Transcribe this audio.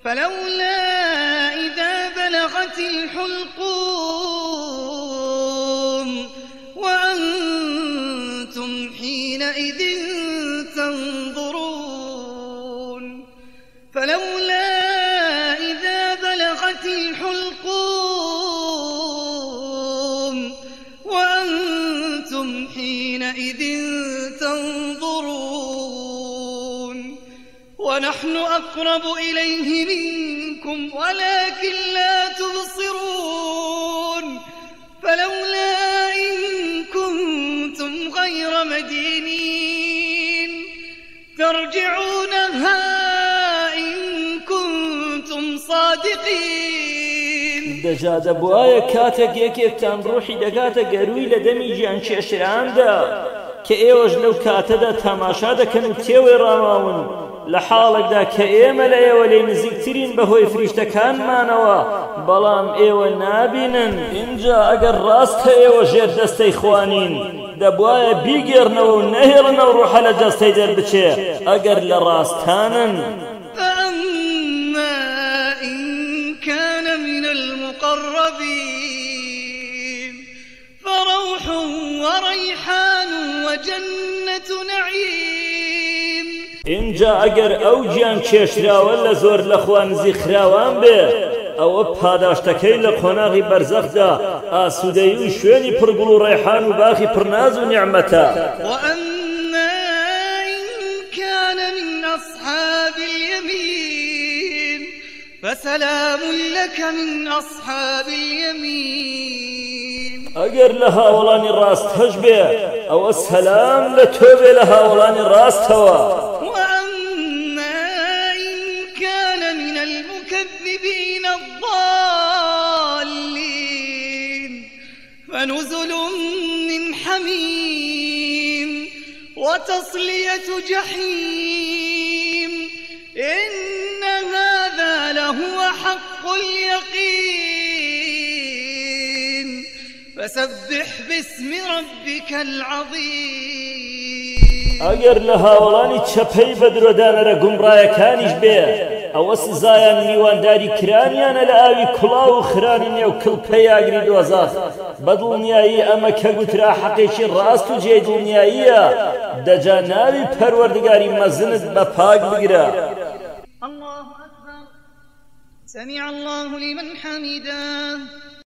فلولا إذا بلغت الحلقوم وأنتم حينئذ تنظرون فلولا إذا بلغت الحلقوم وأنتم حينئذ تنظرون ونحن أقرب إليه منكم ولكن لا تبصرون فلولا إن كنتم غير مدينين ترجعونها إن كنتم صادقين. دەجا دەبوایە کاتێک یەکێکتان ڕوحی دەگاتە گەروی لە دەمی گیان کێشراندا کە ئێوەش لەو کاتەدا تەماشا دەکەن و تێوەی ڕاماون لە حاڵێکدا کە ئێمە لە ئێوە لێ نزیکترین بەهۆی فریشتەکانمانەوە بەڵام ئێوە نابینن. اینجا ئەگەر ڕاستە ئێوە ژێر دەستەی خوانین دەبوایە بیگێڕنەوە و نەهێڵنەوە ڕوحە لە جەستەی دەربچێ ئەگەر لە ڕاستانن. فأما إن كان من المقربين فروح وريحان وجنة نعيم. اینجا ئەگەر ئەو گیان کێشراوە لە زۆر لە خوا نزیخراوان بێ ئەوە پاداشتەکەی لە قۆناغی بەرزەخدا ئاسوودەیی و شوێنی پڕگوڵ و ڕێحان و باخی پڕناز و نیعمەتە. وأما إن كان من أصحاب اليمين فسلام لك من أصحاب اليمين. ئەگەر لە هاوڵانی ڕاست هەش بێ ئەوە سەلام لە تۆ بێ لە هاوڵانی ڕاستەوە. وأما إن كان من المكذبين الضالين فنزل من حميم وتصلية جحيم إن هذا لهو حق اليقين فسبح باسم ربك العظيم. ئەگەر لە هاوڵانی چەپەی بەدرۆدانەرە گومڕایەکانیش بێ ئەوە سزایان میوانداری کرانیانە لە ئاوی کوڵاو و خرانی نێو کڵپەی ئاگری دۆزەخ. بەدڵنیایی ئەمە کە گوترا حەقێکی ڕاست و جێی دڵنیاییە دەجا ناوی پەروەردگاری مەزنت بە پاک بگرە. الله أكبر سمع الله لمن حمده.